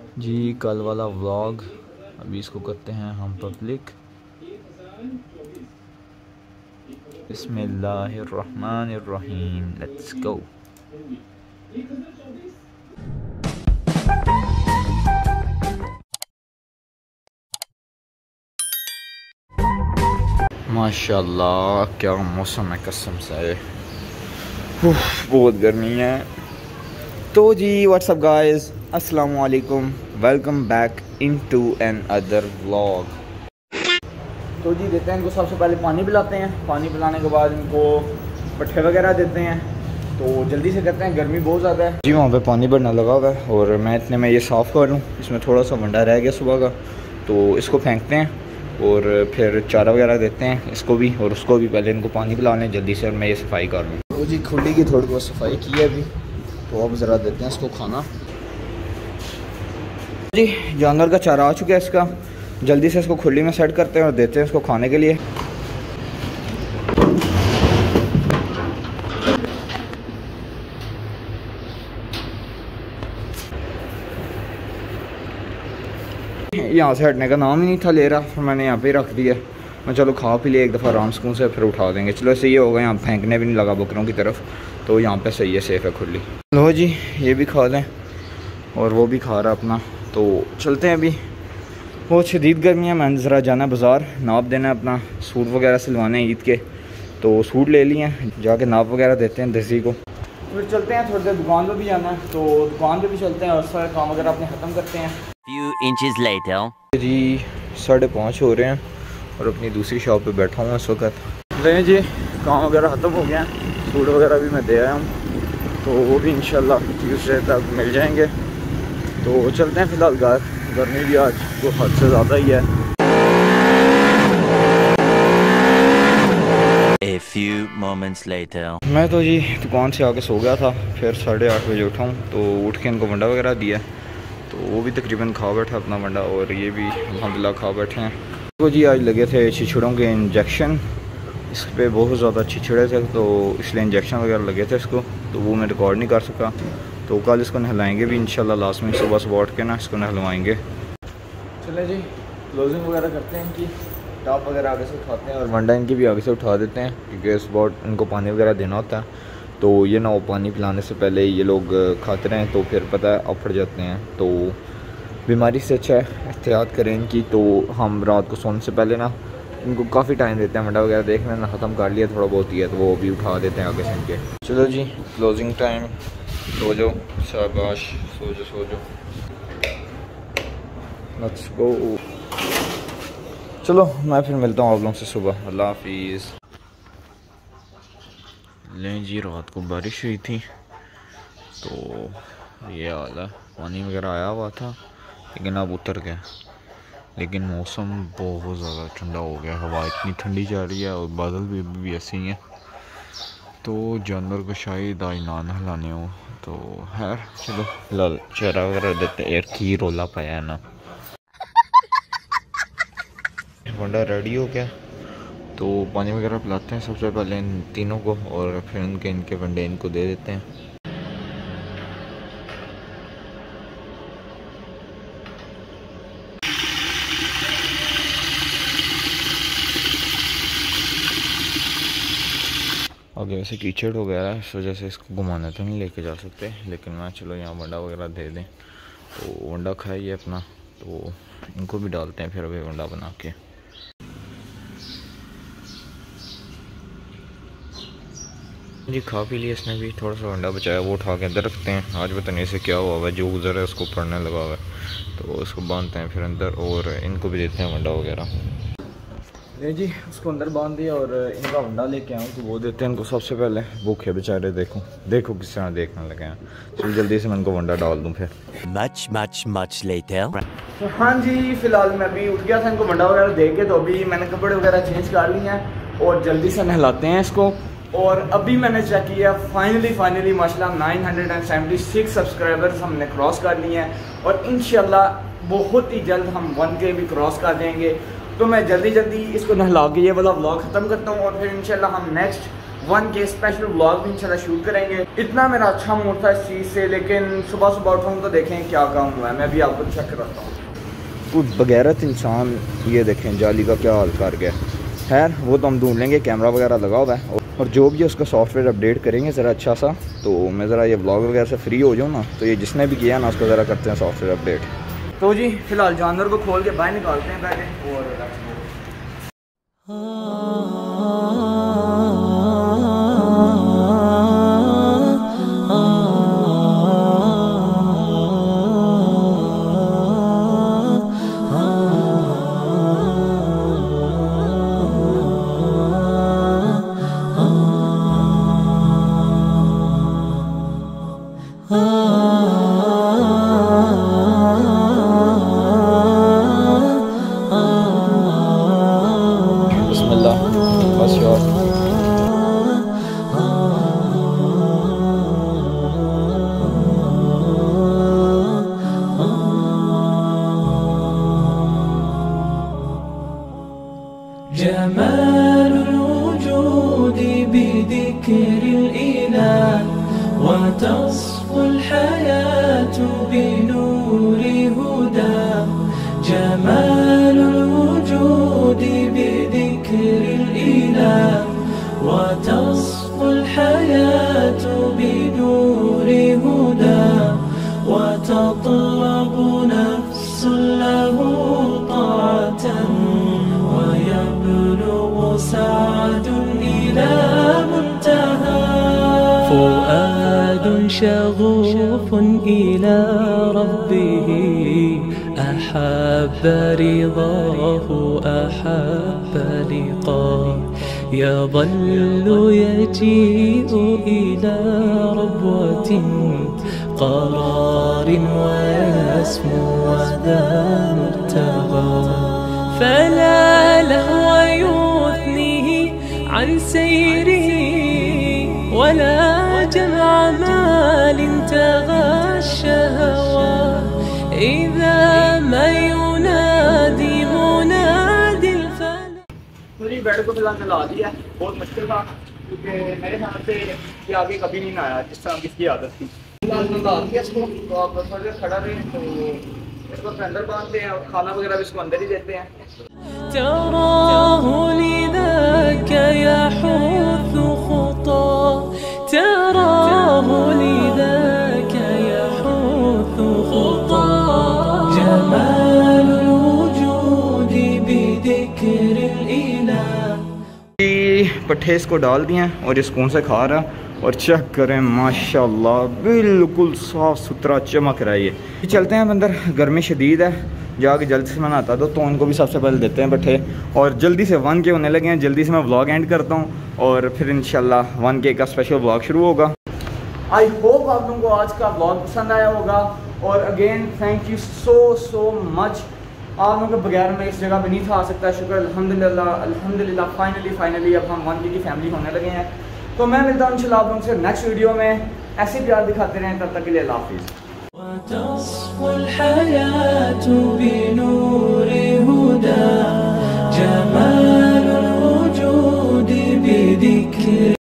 जी कल वाला व्लॉग अभी इसको करते हैं हम पब्लिक। बिस्मिल्लाहिर्रहमानिर्रहीम, लेट्स गो। माशाल्लाह क्या मौसम है, कसम से बहुत गर्मी है। तो जी व्हाट्सअप गाइस, अस्सलाम वालेकुम, welcome back into another vlog. तो जी देते हैं इनको, सबसे पहले पानी पिलाते हैं। पानी पिलाने के बाद इनको पट्ठे वगैरह देते हैं। तो जल्दी से करते हैं, गर्मी बहुत ज़्यादा है जी। वहाँ पे पानी भरना लगा हुआ है और मैं इतने में ये साफ़ कर लूँ। इसमें थोड़ा सा मंडा रह गया सुबह का, तो इसको फेंकते हैं और फिर चारा वगैरह देते हैं इसको भी और उसको भी। पहले इनको पानी पिला लें जल्दी से और मैं ये सफाई कर लूँ। तो जी खुली की थोड़ी बहुत सफाई की है अभी, तो अब ज़रा देते हैं इसको खाना। जी जानवर का चारा आ चुका है इसका, जल्दी से इसको खुली में सेट करते हैं और देते हैं इसको खाने के लिए। यहाँ से हटने का नाम ही नहीं था ले रहा, फिर मैंने यहाँ पे ही रख दिया। मैं चलो खा पी लिया एक दफ़ा आराम सुकून से, फिर उठा देंगे। चलो ऐसे ये होगा, यहाँ फेंकने भी नहीं लगा बकरों की तरफ, तो यहाँ पे सही है, सेफ़ है खुली। लो जी ये भी खा लें और वो भी खा रहा अपना। तो चलते हैं, अभी बहुत शदीद गर्मी है। मैंने ज़रा जाना है बाज़ार, नाप देना है अपना, सूट वगैरह सिलवाने हैं ईद के। तो सूट ले लिए हैं, जाके नाप वगैरह देते हैं दर्जी को। फिर चलते हैं, थोड़ी देर दुकान पर भी जाना है, तो दुकान पर भी चलते हैं और सारे काम वगैरह अपने ख़त्म करते हैं। Few inches later. जी 5:30 हो रहे हैं और अपनी दूसरी शॉप पे बैठा हूँ इस वक्त। लें जी काम वगैरह ख़त्म हो गया, सूट वगैरह भी मैं दे आया हूँ, तो वो भी इंशाल्लाह ट्यूसडे तक मिल जाएंगे। तो चलते हैं फ़िलहाल घर, गर्मी भी आज वो हद से ज़्यादा ही है। A few moments later. मैं तो जी दुकान से आके सो गया था, फिर 8:30 बजे उठा हूँ, तो उठ के इनको वंडा वगैरह दिया, तो वो भी तकरीबन खा बैठा अपना वंडा और ये भी अल्हम्दुलिल्लाह खा बैठे हैं। तो जी आज लगे थे छिछड़ों के इंजेक्शन, इस पर बहुत ज़्यादा छिछड़े थे, तो इसलिए इंजेक्शन वगैरह लगे थे इसको, तो वो मैं रिकॉर्ड नहीं कर सका। तो कल इसको नहलाएंगे भी इंशाल्लाह, लास्ट में सुबह सुबह उठ के ना इसको नहलवाएंगे। चले जी क्लोजिंग वगैरह करते हैं इनकी, टॉप वगैरह आगे से उठाते हैं और वंडा इनकी भी आगे से उठा देते हैं, क्योंकि इस बार इनको पानी वगैरह देना होता है। तो ये ना वो पानी पिलाने से पहले ये लोग खाते रहें तो फिर पता है अब फट जाते हैं, तो बीमारी से अच्छा है एहतियात करें इनकी। तो हम रात को सोने से पहले ना इनको काफ़ी टाइम देते हैं, वंडा वगैरह देखने ना ख़त्म कर लिया थोड़ा बहुत ही है, तो वो भी उठा देते हैं आगे से इनके। चलो जी क्लोजिंग टाइम, सो जाओ शाबाश, सो जाओ, लेट्स गो। चलो मैं फिर मिलता हूँ आप लोगों से सुबह, अल्लाह हाफिज़। लें जी रात को बारिश हुई थी, तो ये हाल है, पानी वगैरह आया हुआ था लेकिन अब उतर गया। लेकिन मौसम बहुत ज़्यादा ठंडा हो गया, हवा इतनी ठंडी जा रही है और बादल भी ऐसे ही हैं, तो जानवर को शायद आज ना नहलाने हो। तो खैर चलो फिलहाल चारा वगैरह देते हैं। की रोला पाया है ना, वंडा रेडी हो गया, तो पानी वगैरह पिलाते हैं सबसे पहले इन तीनों को और फिर इनके वंडे इनको दे देते हैं। आगे वैसे कीचड़ हो गया है, इस वजह से इसको घुमाने तो नहीं लेके जा सकते, लेकिन मैं चलो यहाँ वंडा वगैरह दे दें। तो वंडा खाइए अपना, तो इनको भी डालते हैं फिर अभी वंडा बना के। जी खा पी लिया इसने भी, थोड़ा सा वंडा बचाया वो उठा के अंदर रखते हैं। आज पता नहीं इसे क्या हुआ है, जो गुजर है उसको पड़ने लगा हुआ है, तो उसको बांधते हैं फिर अंदर और इनको भी देते हैं वंडा वगैरह। नहीं जी उसको अंदर बांध दिया और इनका वंडा लेके आऊँ, तो वो देते हैं इनको सबसे पहले। भूखे बेचारे, देखो किस तरह देखने लगे हैं। चलो जल्दी से मैं इनको वंडा डाल दूँ फिर। Much later. तो हाँ जी फिलहाल मैं अभी उठ गया था इनको वंडा वगैरह दे के, तो अभी मैंने कपड़े वगैरह चेंज कर लिए हैं और जल्दी से नहलाते हैं इसको। और अभी मैंने चेक किया, फाइनली माशाल्लाह 976 सब्सक्राइबर्स हमने क्रॉस कर लिए हैं और इंशाल्लाह बहुत ही जल्द हम 1K भी क्रॉस कर देंगे। तो मैं जल्दी इसको नहला के ये वाला व्लॉग ख़त्म करता हूँ और फिर इंशाल्लाह हम नेक्स्ट 1K स्पेशल व्लॉग भी इंशाल्लाह शूट करेंगे। इतना मेरा अच्छा मूड था इस चीज़ से, लेकिन सुबह सुबह उठाऊँ तो देखें क्या काम हुआ है। मैं भी आपको चेक कराता हूँ। कुछ बगैरत इंसान ये देखें जाली का क्या हाल कर गया। खैर वो तो हम ढूंढ लेंगे, कैमरा वगैरह लगा हुआ है और जो भी है उसका सॉफ्टवेयर अपडेट करेंगे ज़रा अच्छा सा। तो मैं ज़रा ये व्लॉग वगैरह से फ्री हो जाऊँ ना, तो ये जिसने भी किया ना उसको ज़रा करते हैं सॉफ्टवेयर अपडेट। तो जी फ़िलहाल जानवर को खोल के बाहर निकालते हैं पहले और جمال الوجود بذكر الإله وتصفو الحياة بنور هدى. جمال الوجود بذكر الإله وتصفو الحياة بنور هدى. وتطلب نفس له طاعة ويبلغ سعد إلى منتهى. فؤاد شغوف إلى ربه أحب رضاه أحب لقاه. يظل يجيء إلى ربوة قرار ويسمو وذا مرتغى. فلا لهو يثنيه عن سيره ولا جمع مال تغشى هواه. إذا ما ينادي منادي الفلا. पूरी बेड को फिलहाल नला दिया है, बहुत मुश्किल था क्योंकि मेरे ख्याल से ये आगे कभी नहीं आया जिस तरह किसकी आदत थी। फिलहाल नला दिया इसको, तो आप थोड़ी देर खड़ा रहें तो इसको अंदर बांधते हैं और खाना वगैरह भी इसको अंदर ही देते हैं। تراه لذاك يحث خطاه. تراه لذاك يحث خطاه. جمال الوجود بذكر الإله. पट्ठे इसको डाल दिए हैं और ये सुकून से खा रहा है। और चेक करें माशाल्लाह बिल्कुल साफ़ सुथरा चमक रहा है ये। चलते हैं अंदर, गर्मी शदीद है, जाके जल्दी से मनाता दो तो उनको भी सबसे पहले देते हैं पट्ठे। और जल्दी से 1K होने लगे हैं, जल्दी से मैं व्लॉग एंड करता हूँ और फिर इंशाल्लाह 1K का स्पेशल व्लॉग शुरू होगा। आई होप आप लोगों को आज का व्लॉग पसंद आया होगा और again thank you so much. आप लोगों के बगैर मैं इस जगह पे नहीं था आ सकता। शुक्र अल्हम्दुलिल्लाह फाइनली अब हम 1K की फैमिली होने लगे हैं। तो मैं मिलता हूँ इंशाल्लाह आप लोगों से नेक्स्ट वीडियो में। ऐसे प्यार दिखाते रहें, तब तक के लिए अल्लाह हाफिज़।